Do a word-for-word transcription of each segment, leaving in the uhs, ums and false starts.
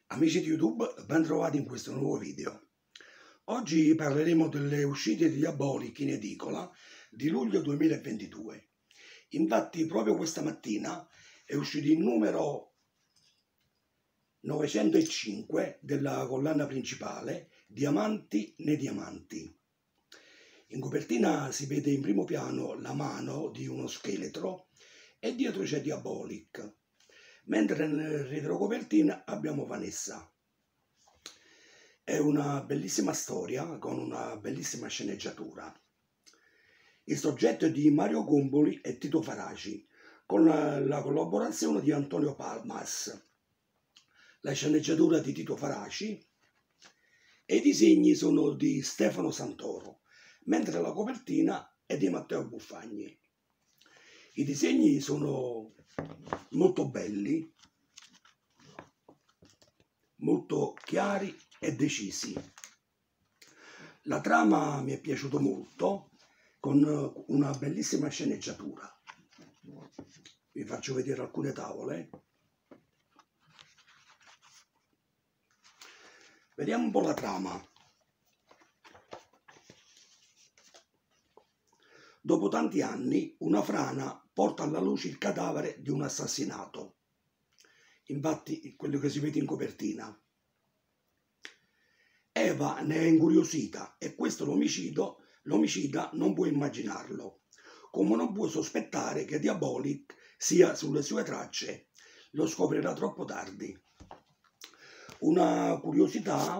Amici di YouTube, ben trovati in questo nuovo video. Oggi parleremo delle uscite di Diabolic in edicola di luglio duemilaventidue. Infatti proprio questa mattina è uscito il numero novecentocinque della collana principale Diamanti nei Diamanti. In copertina si vede in primo piano la mano di uno scheletro e dietro c'è Diabolic, mentre nel retrocopertina abbiamo Vanessa. È una bellissima storia con una bellissima sceneggiatura. Il soggetto è di Mario Gomboli e Tito Faraci, con la, la collaborazione di Antonio Palmas, la sceneggiatura di Tito Faraci e i disegni sono di Stefano Santoro, mentre la copertina è di Matteo Buffagni. I disegni sono molto belli, molto chiari e decisi. La trama mi è piaciuta molto, con una bellissima sceneggiatura. Vi faccio vedere alcune tavole. Vediamo un po' la trama. Dopo tanti anni, una frana porta alla luce il cadavere di un assassinato. Infatti, quello che si vede in copertina. Eva ne è incuriosita e questo l'omicidio, l'omicida non può immaginarlo, come non può sospettare che Diabolic sia sulle sue tracce. Lo scoprirà troppo tardi. Una curiosità: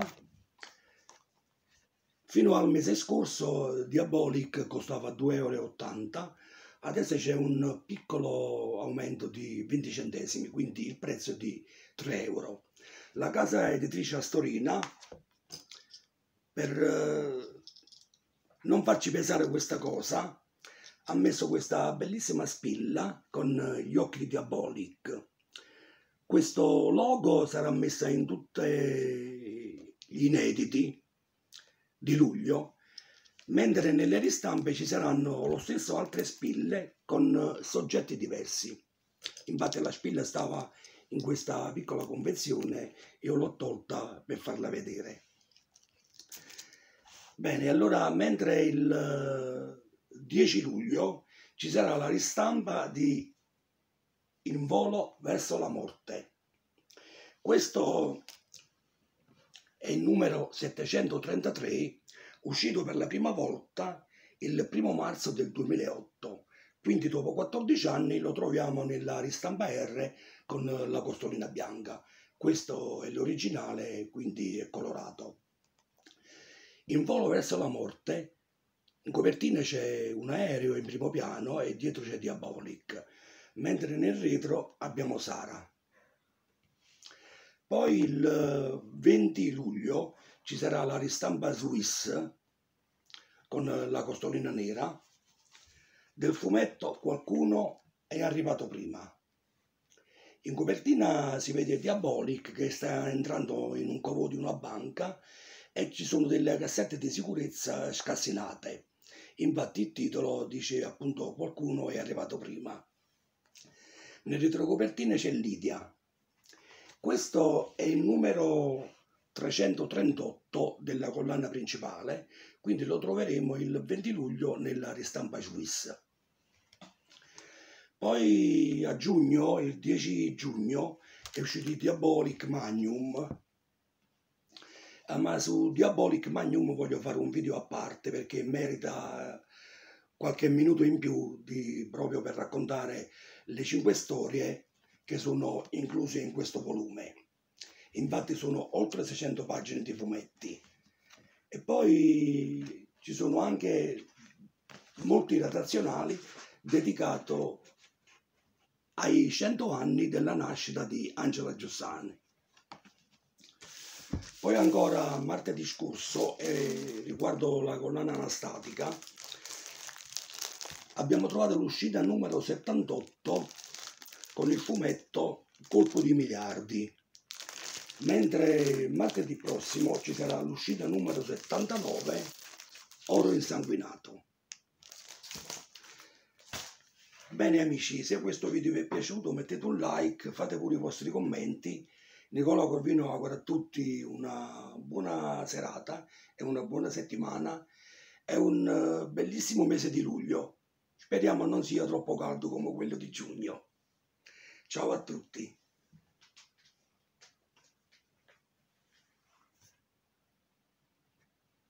fino al mese scorso Diabolic costava due euro e ottanta, adesso c'è un piccolo aumento di venti centesimi, quindi il prezzo è di tre euro. La casa editrice Astorina, per eh, non farci pesare questa cosa, ha messo questa bellissima spilla con gli occhi di Diabolic. Questo logo sarà messo in tutti gli inediti di luglio, mentre nelle ristampe ci saranno lo stesso altre spille con soggetti diversi. Infatti la spilla stava in questa piccola confezione, io l'ho tolta per farla vedere. Bene, allora mentre il dieci luglio ci sarà la ristampa di In volo verso la morte. Questo è il numero settecentotrentatré, uscito per la prima volta il primo marzo del duemilaotto, quindi dopo quattordici anni lo troviamo nella ristampa R con la costolina bianca. Questo è l'originale, quindi è colorato. In volo verso la morte, in copertina c'è un aereo in primo piano e dietro c'è Diabolic, mentre nel retro abbiamo Sara. Poi il venti luglio ci sarà la ristampa Swiss con la costolina nera del fumetto Qualcuno è arrivato prima. In copertina si vede Diabolic che sta entrando in un covo di una banca e ci sono delle cassette di sicurezza scassinate. Infatti il titolo dice appunto Qualcuno è arrivato prima. Nel retrocopertina c'è Lidia. Questo è il numero trecentotrentotto della collana principale, quindi lo troveremo il venti luglio nella ristampa Swiss. Poi a giugno, il dieci giugno, è uscito Diabolic Magnum. Ma su Diabolic Magnum voglio fare un video a parte perché merita qualche minuto in più di, proprio per raccontare le cinque storie che sono incluse in questo volume. Infatti sono oltre seicento pagine di fumetti. E poi ci sono anche molti redazionali dedicati ai cento anni della nascita di Angela Giussani. Poi ancora martedì scorso, eh, riguardo la collana anastatica, abbiamo trovato l'uscita numero settantotto con il fumetto Colpo di miliardi, mentre martedì prossimo ci sarà l'uscita numero settantanove, Oro insanguinato. Bene amici, se questo video vi è piaciuto mettete un like, fate pure i vostri commenti Nicola Corvino augura a tutti una buona serata e una buona settimana e un eh, bellissimo mese di luglio. Speriamo non sia troppo caldo come quello di giugno. Ciao a tutti.